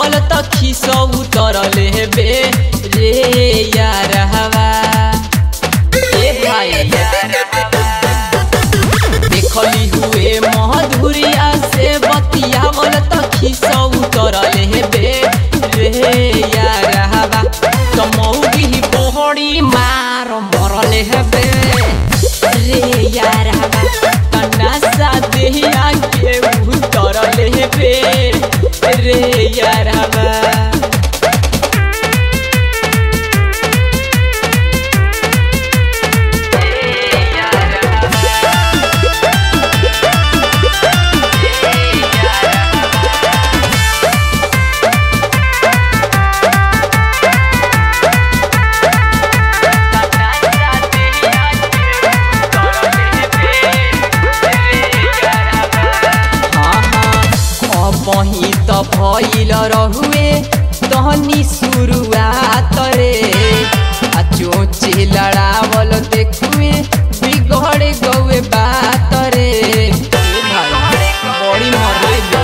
बतियावल त खिसौ उतरले बे रे यार हवा ए भाई यार हवा देखली हुए मधुरिया से बतियावल त खिसौ उतरले बे रे यार हवा त मौगी बोहड़ी मार मरले बे रे यार हवा त नशा देहिया के उतरले बे रे यार हवा वही त भइल रहुए तहनी शुरुआत रे आ चोचे लड़ावल देखुए बिगड़ गए बात रे बड़ी मरे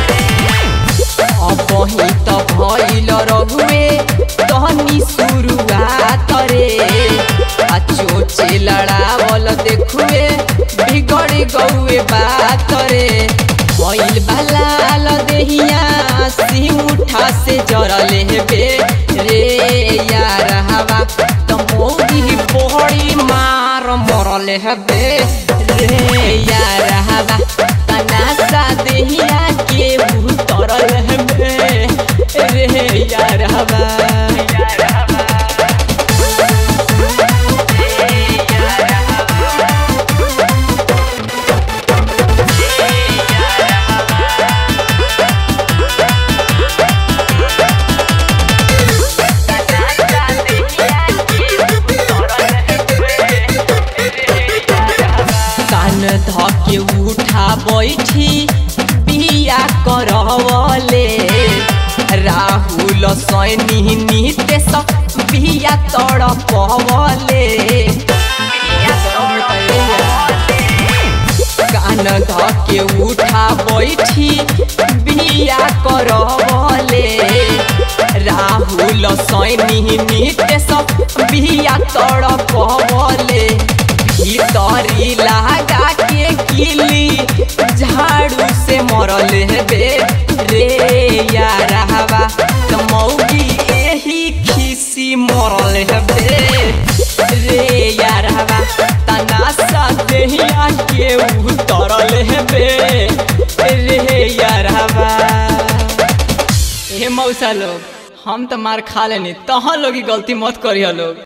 वही त भइल रहुए तहनी शुरुआत रे आ चोचे लड़ावल देखुए बिगड़ गए बात रे भइल बालाल देहिया सिंह उठा से जरले बे रे यार हवा त मौगी बोहड़ी मार मरले बे रे यार हवा त नशा देहिया के उतरले बे रे यार हवा धके उठा बैठी बिया करवले राहुल सैनी नितेश बिया तड़पवले कान धके उठा बैठी बिया करवले राहुल सैनी नितेश बिया तड़पवले भीतरी लगा के किली झाड़ू से मरले बे रे यार हवा त मौगी एही खिसी मरले बे रे यार हवा त नशा देहिया के उतरले बे रे यार हवा हे मौसा लोग हम तो मार खा लेनी तहाँ लोग गलती मत करिए लोग।